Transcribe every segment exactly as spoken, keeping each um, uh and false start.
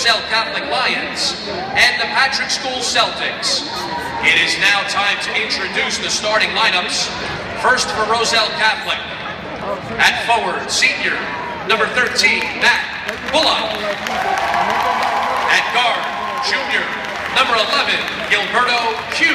Roselle Catholic Lions and the Patrick School Celtics. It is now time to introduce the starting lineups. First for Roselle Catholic. At forward, senior, number thirteen, Matt Bullock. At guard, junior, number eleven, Gilberto Q.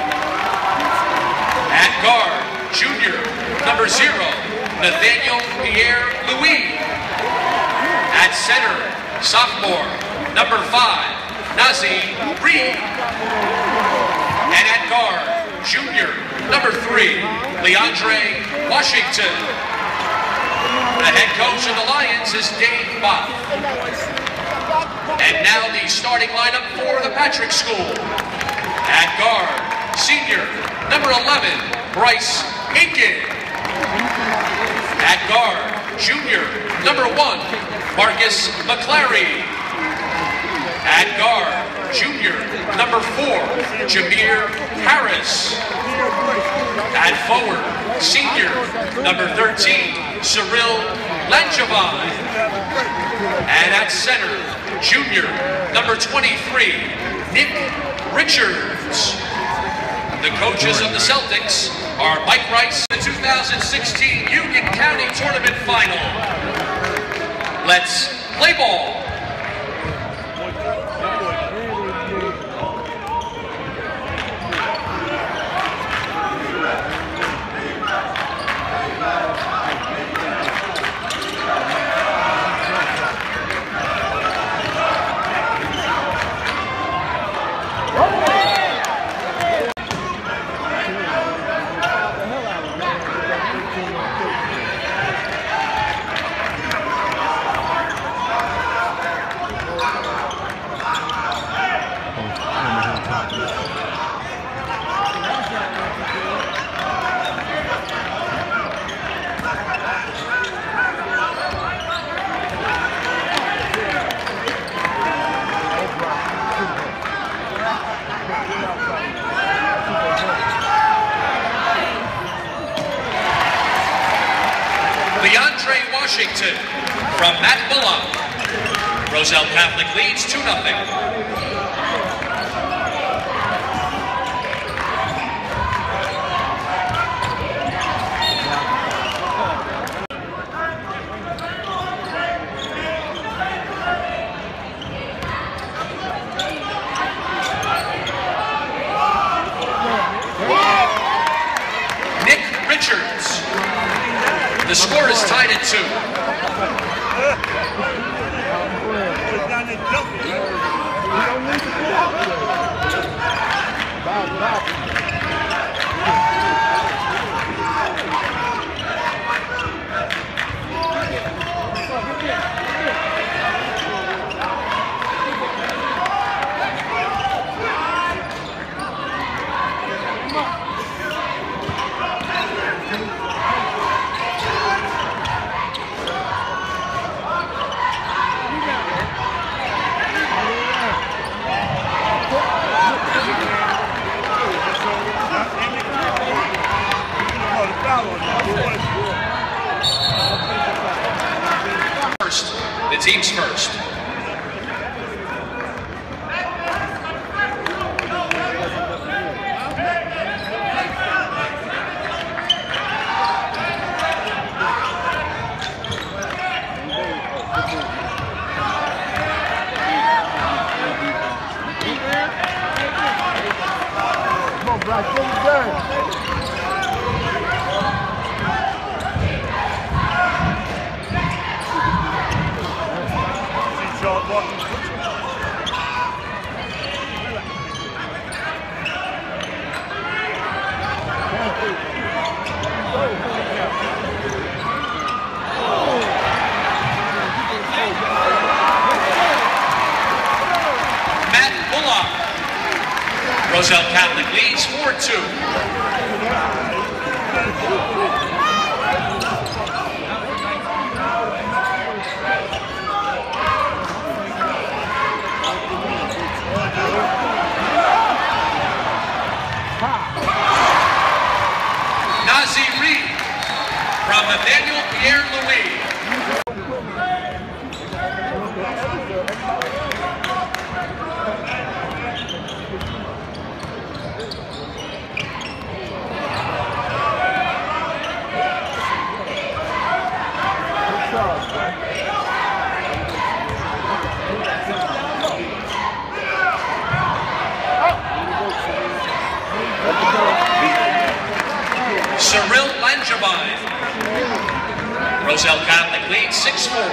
At guard, junior, number zero, Nathaniel Pierre Louis. At center, sophomore, number five, Nazi Reed. And at guard, junior, number three, Leandre Washington. The head coach of the Lions is Dave Bopp. And now the starting lineup for the Patrick School. At guard, senior, number eleven, Bryce Aiken. At guard, junior, number one, Marcus McClary. At guard, junior, number four, Jameer Harris. At forward, senior, number thirteen, Cyril Langevin. And at center, junior, number twenty-three, Nick Richards. The coaches of the Celtics are Mike Rice, the two thousand sixteen Union County Tournament Final. Let's play ball. Leandre Washington from Matt Bullock. Roselle Catholic leads two nothing. Nick Richards. The score is tied at two. First, the team's first. Come on, Bryce, get it done. Matt Bullock. Roselle Catholic leads four two. Nazi Reed from Nathaniel Pierre Louis. six four.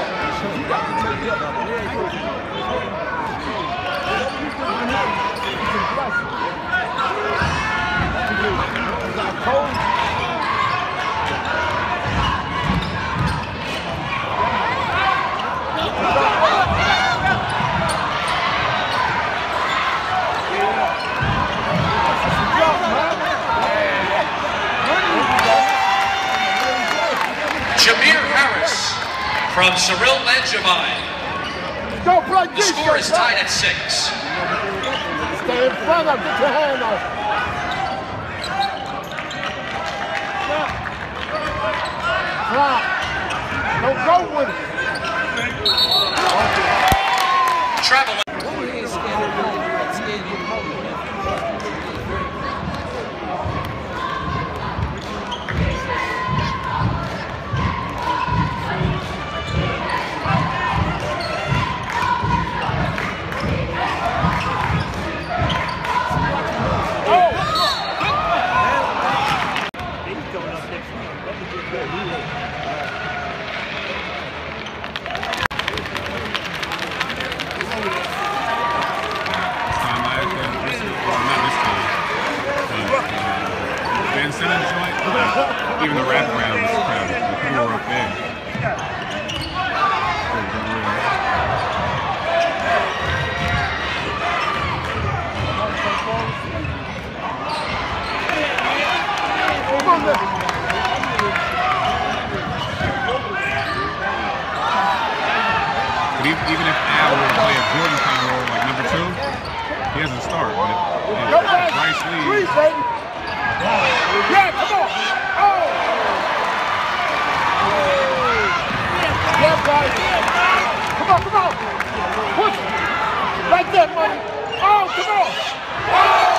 From Cyril Benjamin. The score is tied at six. Stay in front of, get your hand off. Drop. Don't go with it. Traveling. Even the wraparound was crowded. The people were up there. But even if Al would play a Jordan kind of role like number two, he doesn't start. But if Bryce leaves, yeah, come on! Oh! Yeah, guys! Come on, come on! Push it! Right there, money! Oh, come on! Oh!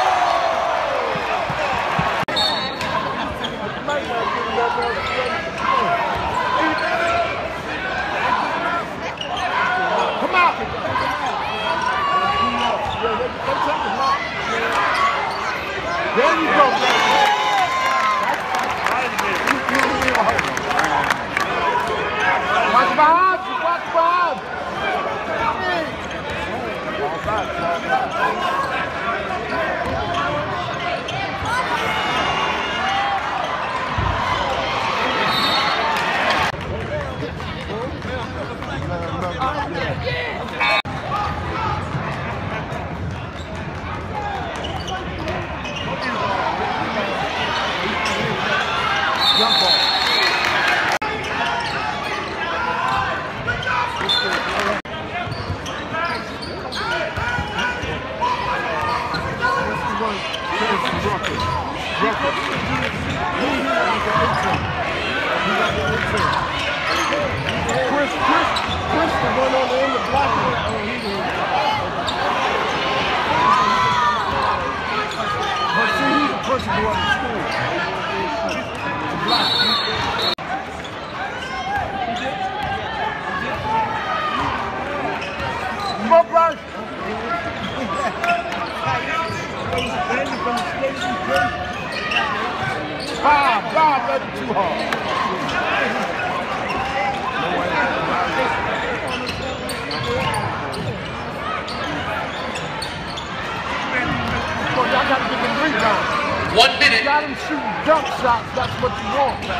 Come on! There you go, man! Watch behind you, watch behind. Jump ball. Chris, Chris, Chris, the one on the end of blocking. But see, he's the person who went to school. Come on, Bryce. Ah, Bob, that's too hard. Well, y'all gotta get them rebounds. One minute. You got them shooting jump shots, that's what you want, man.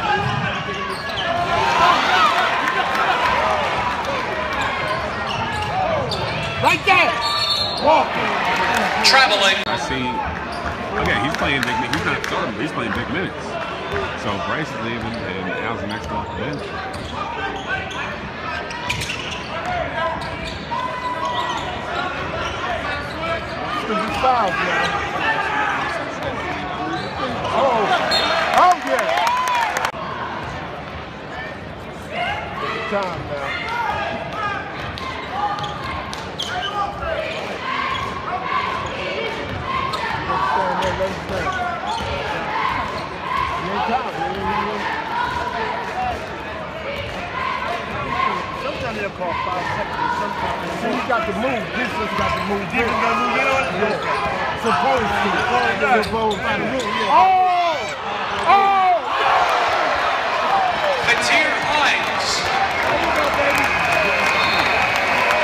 Right there! Walk. Traveling. I see. Okay, he's playing big minutes. He's not starting, but he's playing big minutes. So Bryce is leaving, and Al's the next one off the bench. Fouls, man. Oh, oh yeah. Take time now. Stand there, let him stand. You ain't time, man. Sometimes they'll call five seconds. Sometimes so you got to move. This has got to move. This got to move in on it. Yeah. Supposed to. Supposed to. Oh! Oh! Fatir Hines.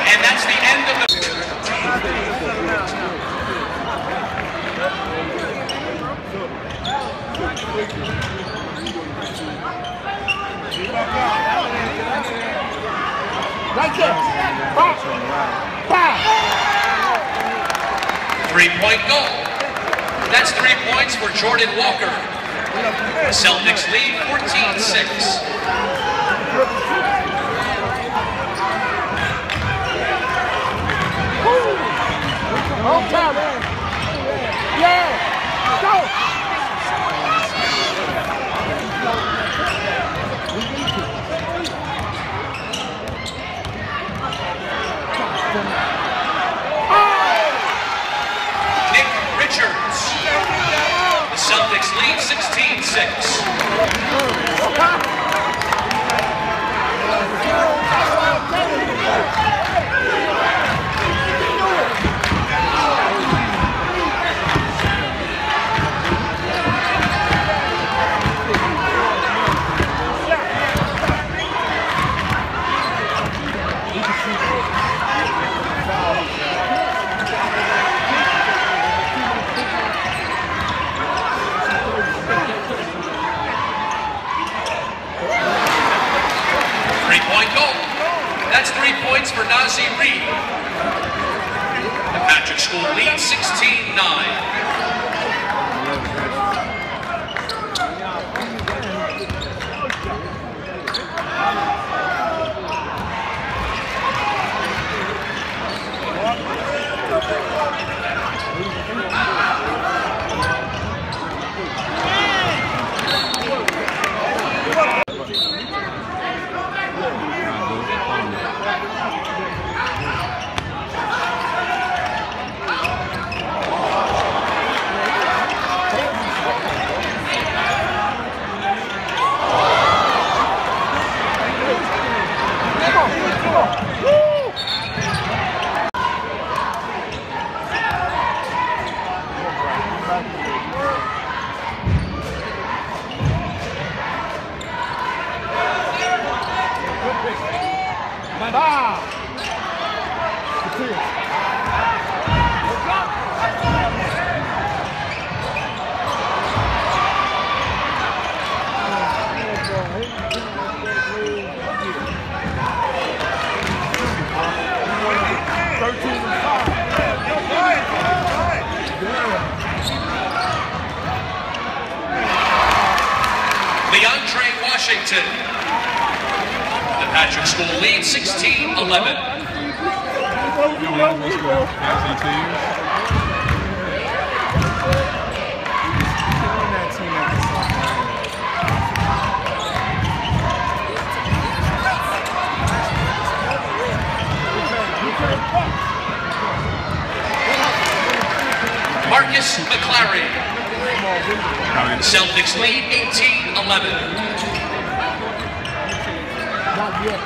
And that's the end of the... Right there. Five. Three-point goal. That's three points for Jordan Walker. The Celtics lead fourteen six. On time, man. Yeah. Go. Nick Richards. The Celtics lead sixteen six. Three-point goal. That's three points for Nazi Reed. The Patrick School leads sixteen nine. Washington. The Patrick School leads sixteen eleven. Marcus McClary. Celtics lead eighteen eleven. Not yet.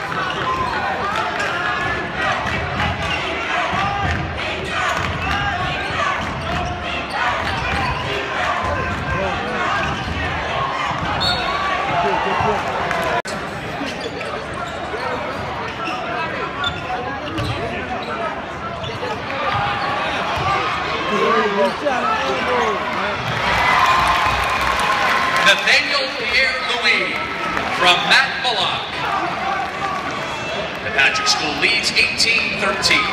Nathaniel Pierre-Louis from Matt Bullock. The Patrick School leads eighteen thirteen.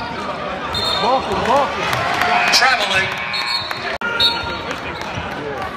Traveling.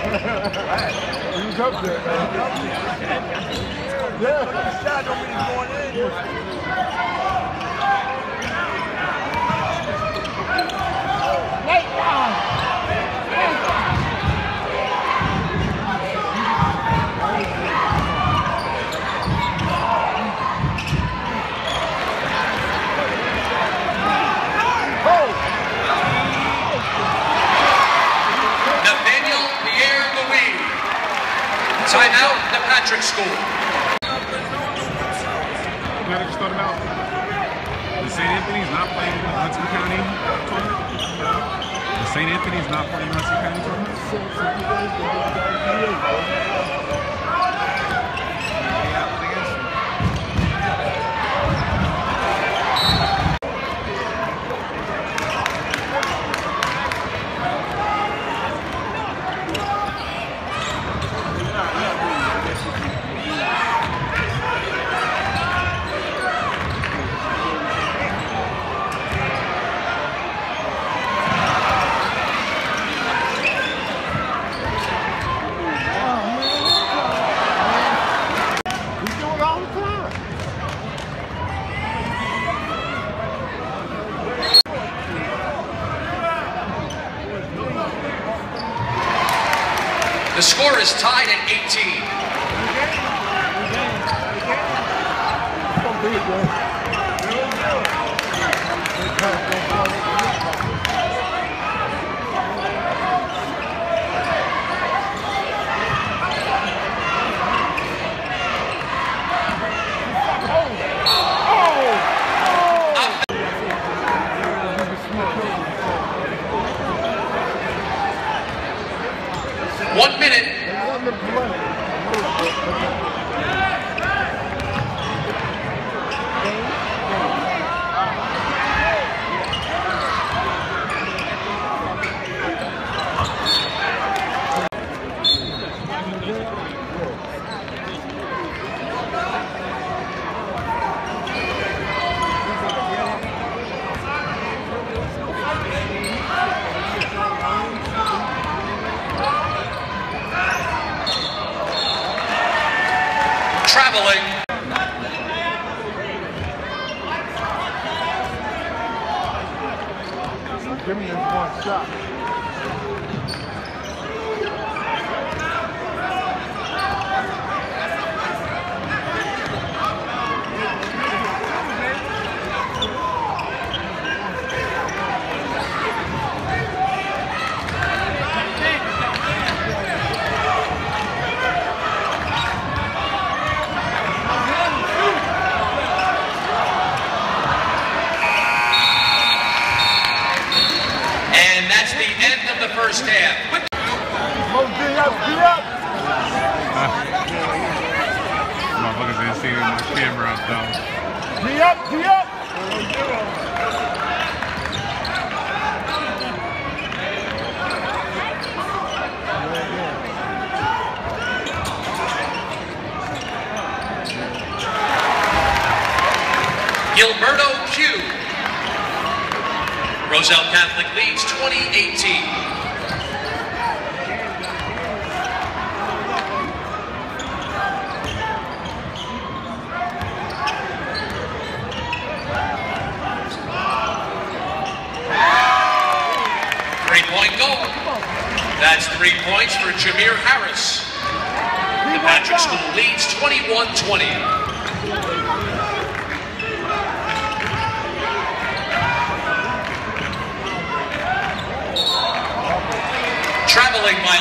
He's up there, man. Yeah. Shot don't mean he's going in. Late down. Timeout, the Patrick School. Now that you thought about the Saint Anthony's not playing in the Hudson County tournament. The Saint Anthony's not playing in the Hudson County tournament. The score is tied at eighteen. One minute. Traveling. Give me this one shot. First half. Quick. Oh, get up, get up. Motherfuckers ain't seeing my camera up though. Get up, get up. Gilberto Q. Roselle Catholic leads twenty eighteen. Three-point goal. That's three points for Jameer Harris. The Patrick School leads twenty-one twenty. Traveling by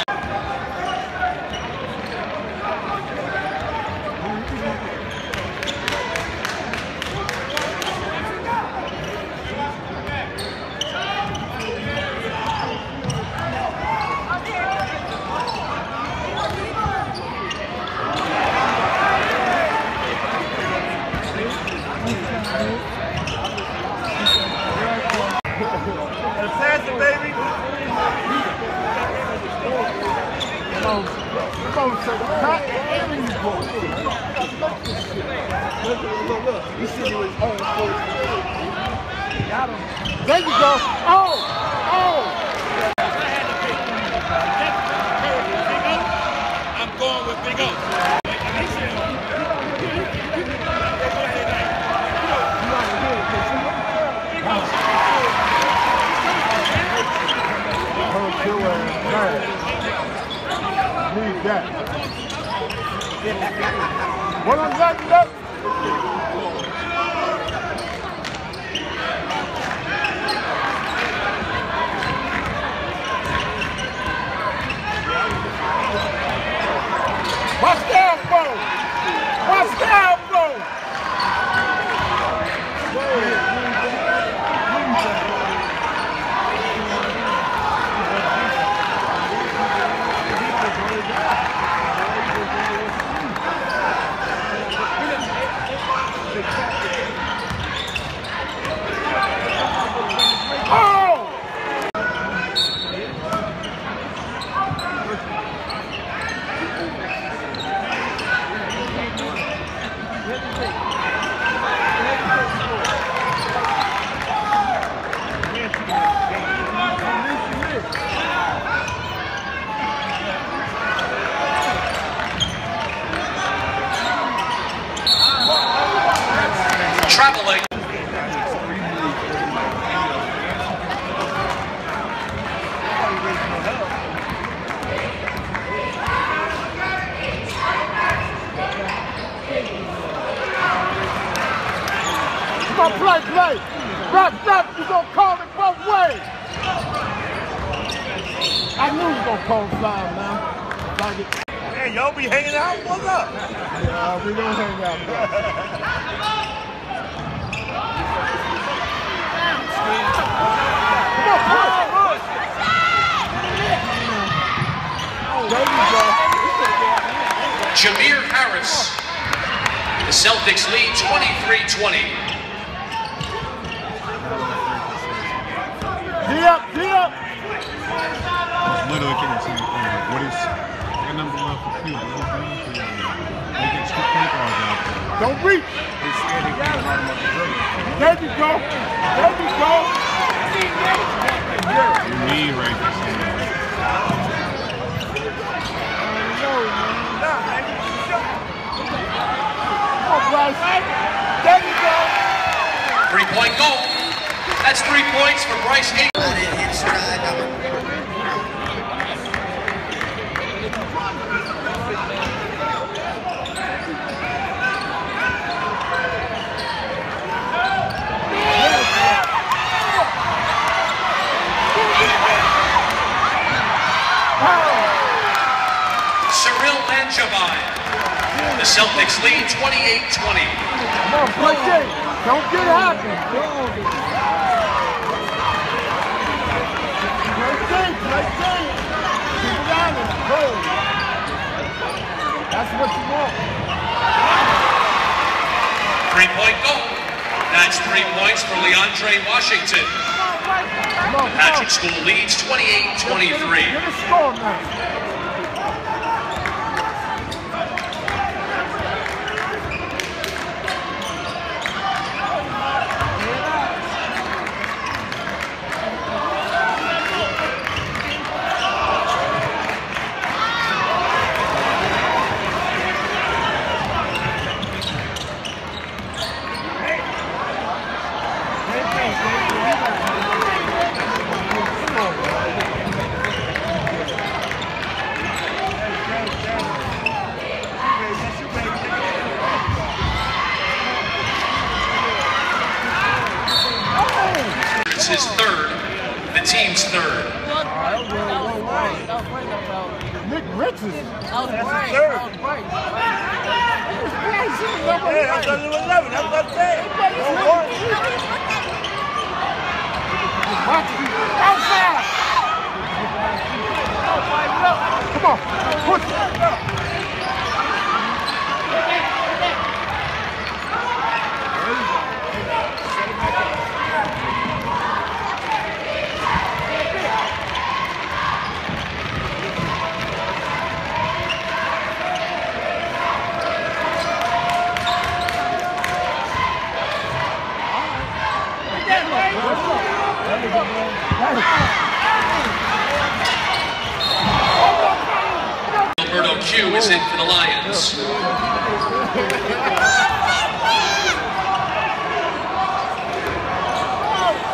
There you go. Oh! Oh! that. What was that? That? Watch the elbow! Watch the elbow! Traveling. Come on, play, play. Back, back, you gonna call it both ways. I knew you gonna call foul, man. Like it. Hey, y'all be hanging out? What's up? Yeah, we don't hang out, bro. Come on, push. There you go. Jameer Harris. The Celtics lead twenty-three twenty. D up, D up. Literally thinking the same thing. Like, what is that number one for Q? What is that? They get two point guards out there. Don't reach. They scared they can't run them up the dribble. There you go. There you go. You need right there. Come on, Bryce. There you go. Three-point goal. That's three points for Bryce Ingram. The Celtics lead twenty-eight twenty. Come on, play game. Don't get happy. Play game, play game. Keep it honest, cold. That's what you want. Three-point goal. That's three points for Leandre Washington. Come on, The Patrick School leads twenty-eight twenty-three. Get a score now. It's his third, the team's third. Nick Richards. That's the third. Hey, I thought it was eleven. That's what I'm saying. Don't worry. Outside. Come on, push it. Alberto Q is in for the Lions.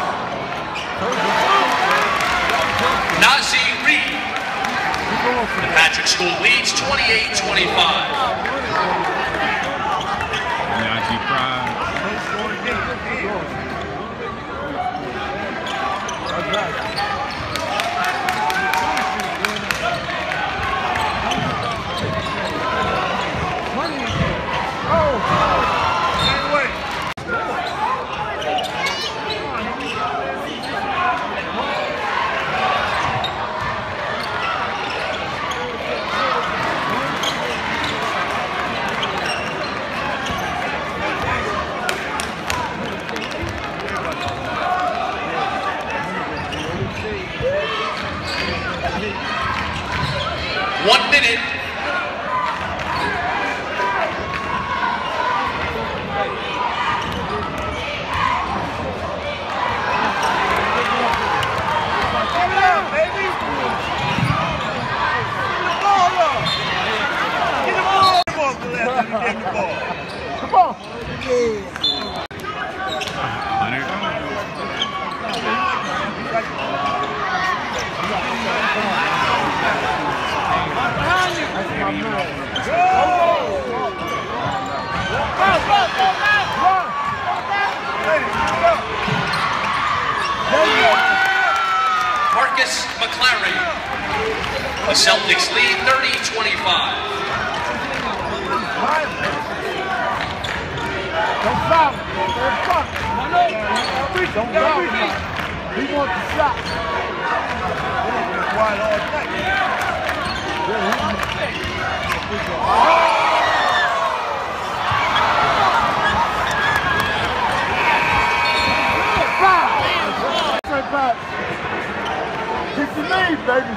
Nazi Reed. The Patrick School leads twenty-eight twenty-five. Naji Pride. That's right. Money. Oh, anyway. One minute. Come on. That's my man. Marcus McClary. The Celtics lead thirty twenty-five. Don't foul. Don't fuck. Don't foul. He wants the shot. Wide all night. Keep your lead, baby.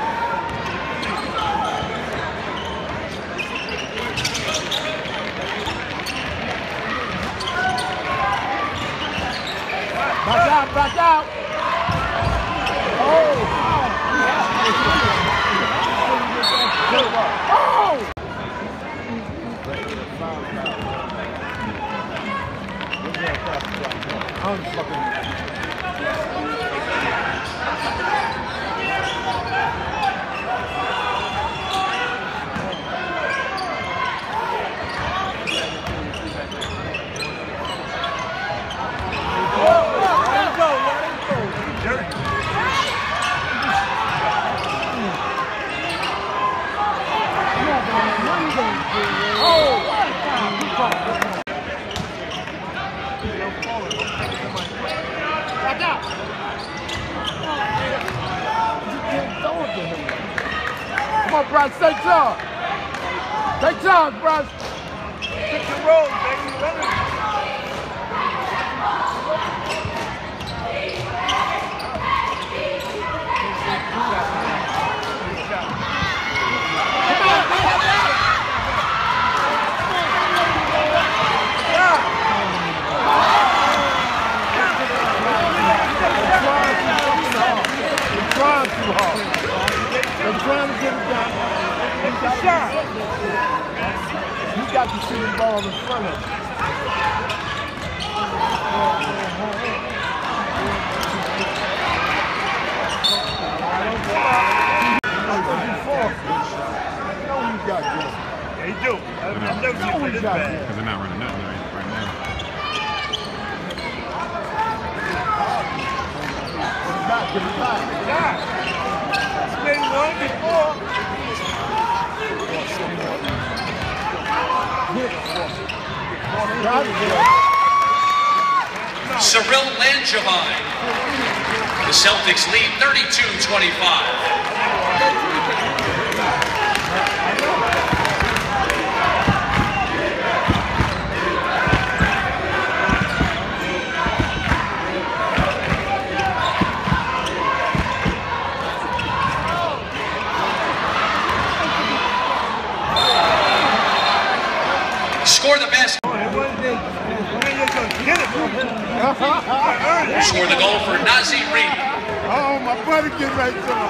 Back out, back out. Oh! Oh! I'm fucking. Come on, Bryce, take charge. Take charge, Bryce. Pick the road, baby. Run it. Trying too hard. They're trying to get it done. It's a shot. You got to see the ball in front of you. No, you got this. Yeah, you do. I know you for this bad. Because they're not running nothing right now. Back to the back. Yeah. It's been one before. Cyril Langevin. The Celtics lead thirty-two twenty-five. Score the best. Score the goal for Nazi Reed. Oh, my buddy get right to him.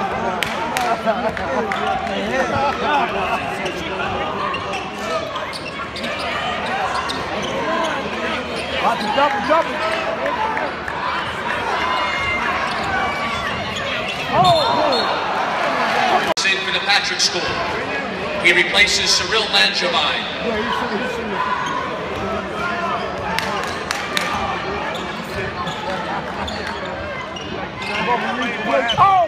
Watch it, double, double. Oh! In for the Patrick School. He replaces Cyril Langevin. Yeah, he should have. He should have. Oh!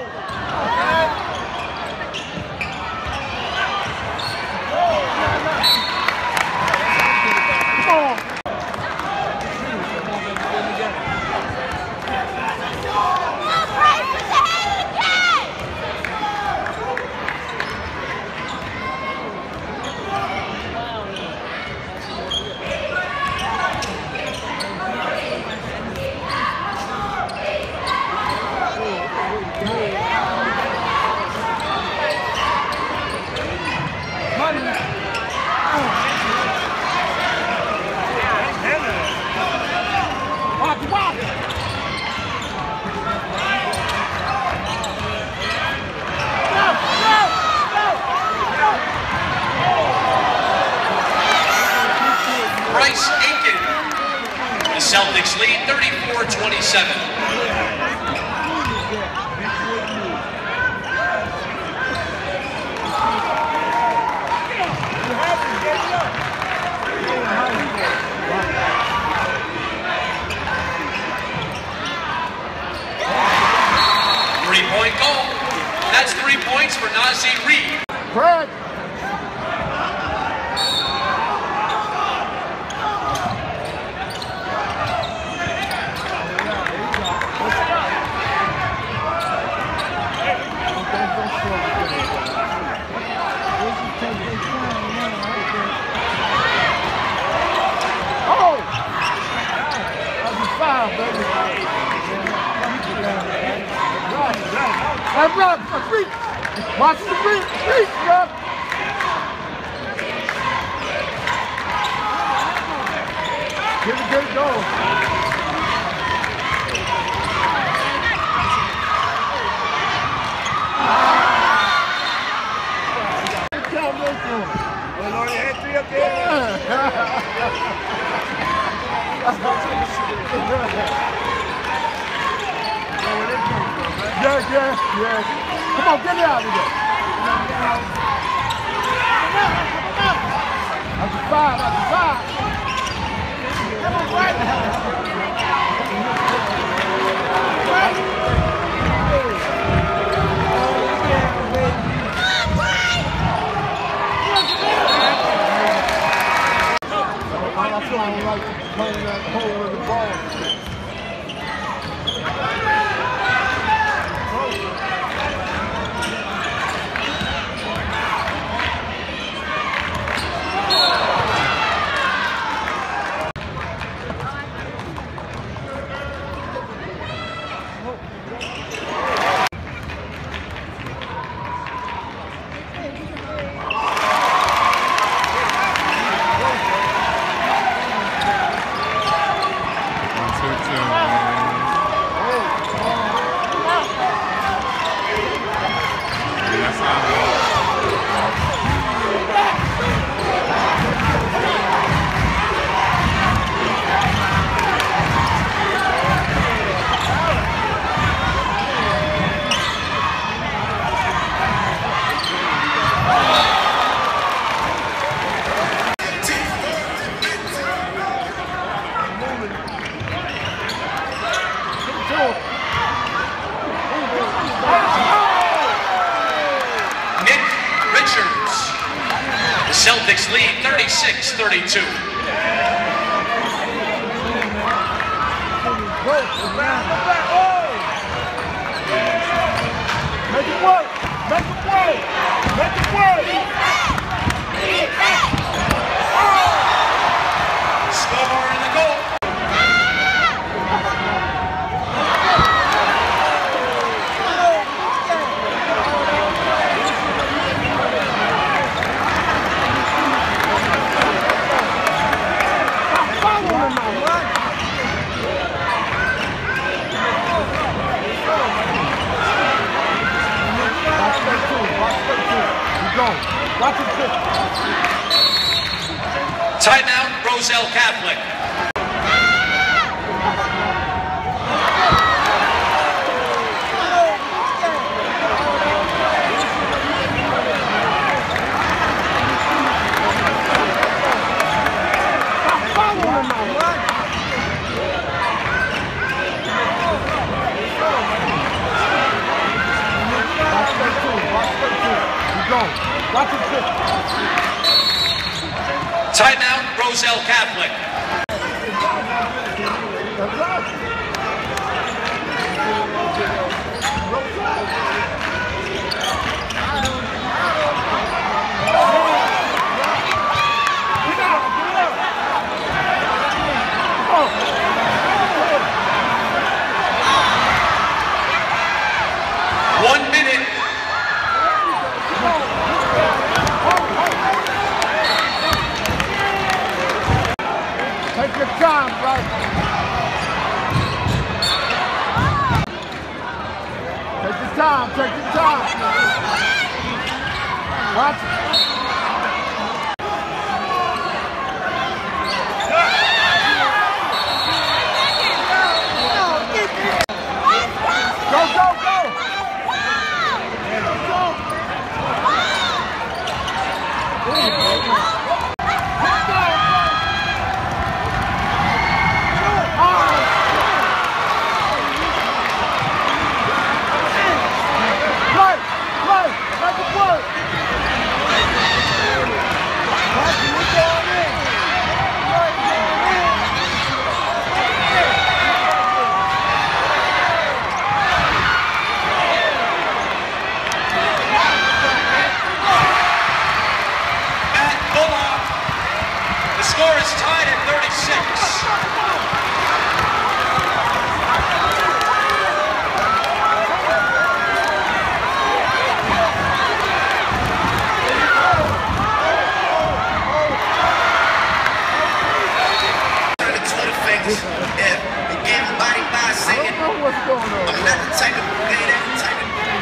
Come on! The Celtics lead thirty-four twenty-seven. Three-point goal. That's three points for Nazir Reed. Craig. Oh! That's five, baby. Hey, Rob, a freak. Watch the freak. Freak, Rob. Give it, get it going. Count this one. Well, Lord, you had three up there. Yeah, yeah, yeah. Come on, get it out of there. That's a five, that's a five. Come on, right. I feel like playing that hole in the ball. Celtics lead thirty-six thirty-two. Make it work! Make it work! Make it work! Score in the goal. Timeout, Roselle Catholic. Timeout, Roselle Catholic. One minute. Take your time, bro. Take your time, take your time. Watch it. Go, go, go! The score is tied at thirty-six. What's going on? I'm not the type of play that type of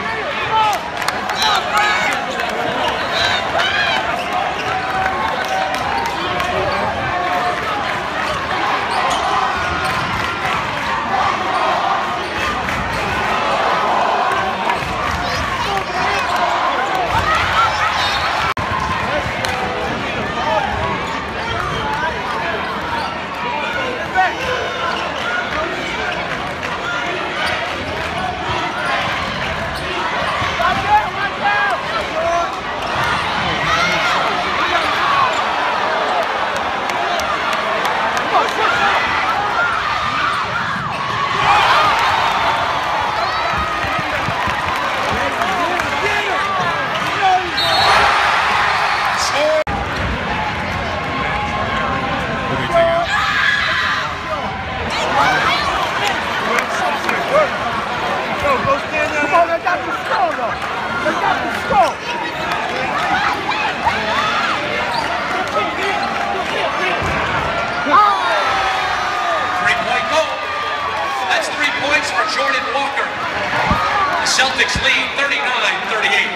Celtics lead thirty-nine thirty-eight.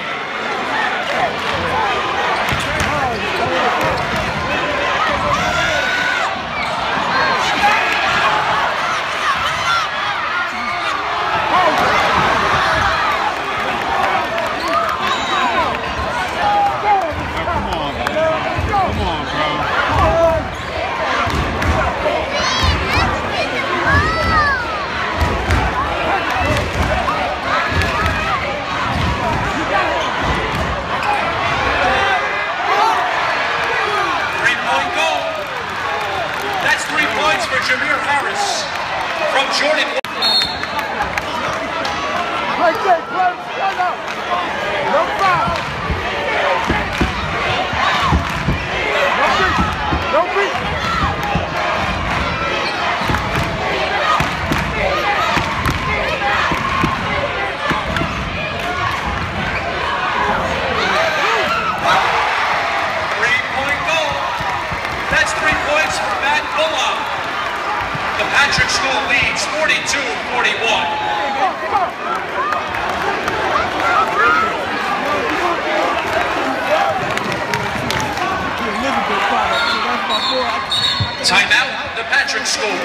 Jameer Harris from Jordan. Right there, close, stand up. No foul. No beat. No beat. Three-point goal. That's three points for Matt Bullock. The Patrick School leads forty-two forty-one. Timeout, the Patrick School.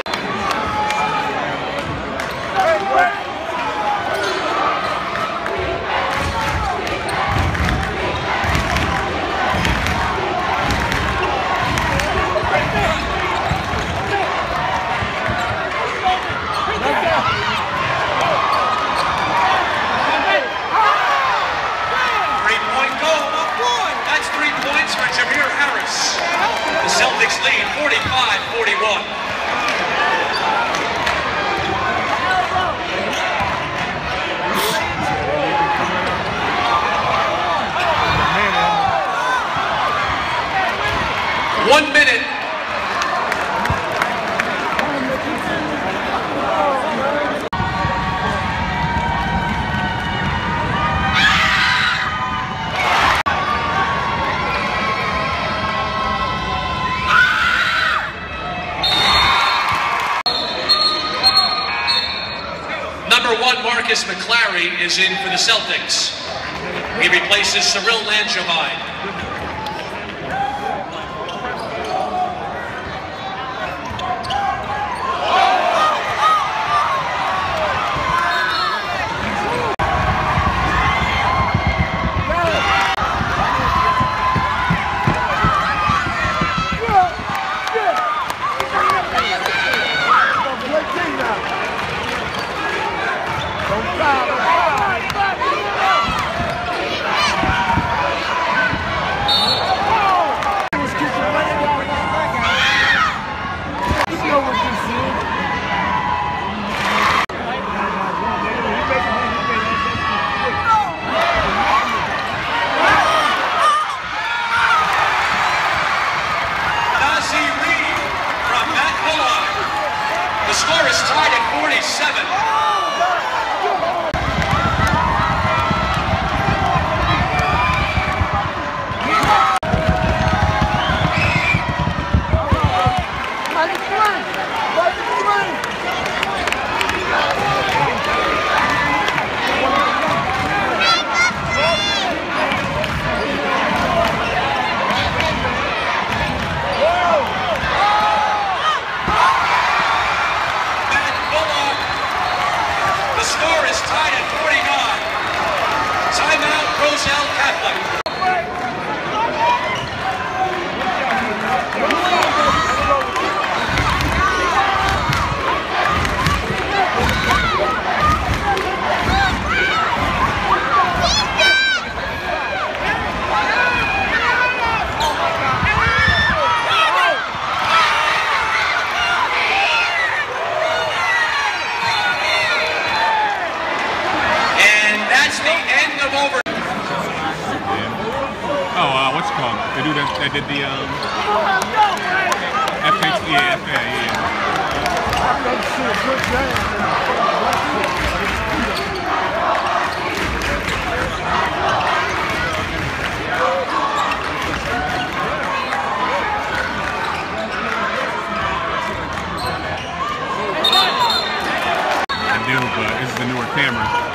Three-point goal. That's three points for Jameer Harris. The Celtics One minute. Number one, Marcus McClary, is in for the Celtics. He replaces Cyril Langevin. The score is tied at forty-seven. Tied at forty-nine. Timeout, Roselle Catholic. Over. Yeah. Oh, uh, what's it called? They do that. They did the um. F H, yeah, F A, I do, but this is the newer camera.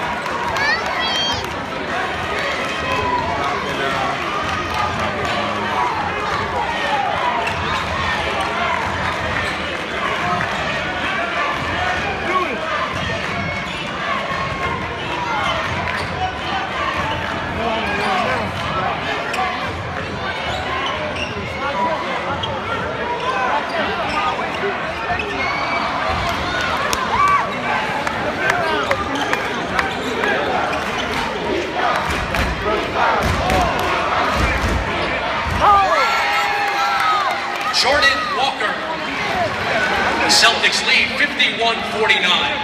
Jordan Walker. The Celtics lead fifty-one forty-nine.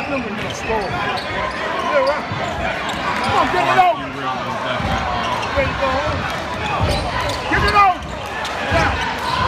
them in the store. Yeah, right. Come on, get it over. Ready to go home? Get it over. Yeah.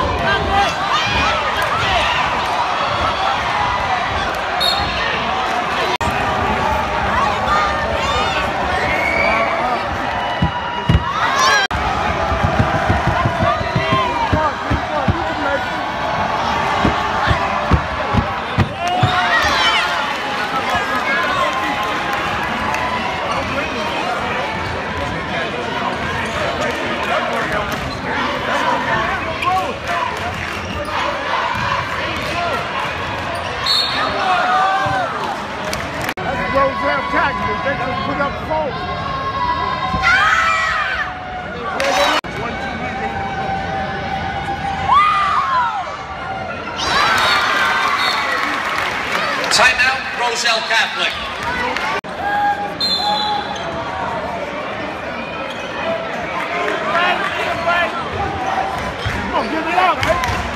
Roselle tactics, they can put up four. Timeout, Roselle Catholic. Come on, give it out, right?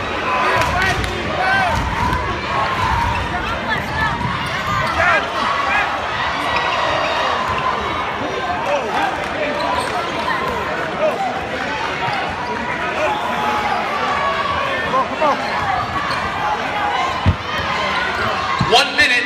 One minute.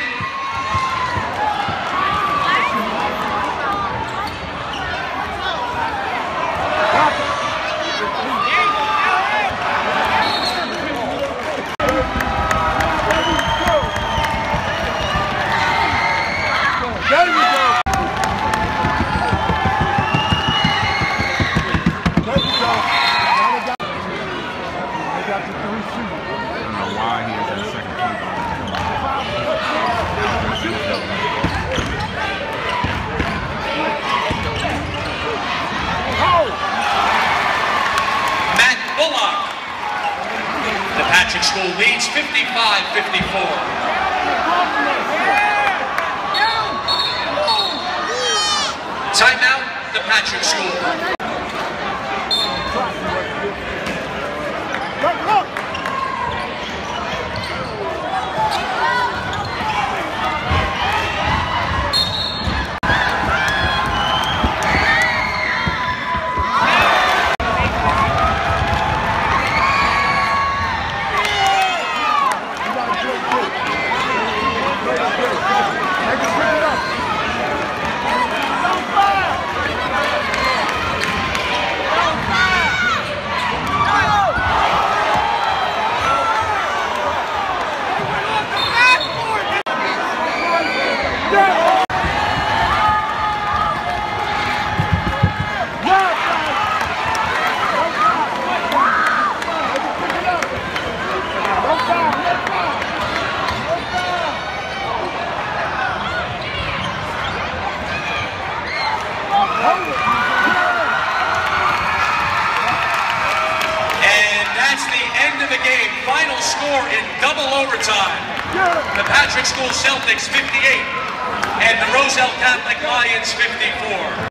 There you go. There you go. Now they got, they got the three shooters. I don't know why he has that second point on. Matt Bullock. The Patrick School leads fifty-five fifty-four. Timeout, the Patrick School. Look, look. The game, final score in double overtime. The Patrick School Celtics fifty-eight and the Roselle Catholic Lions fifty-four.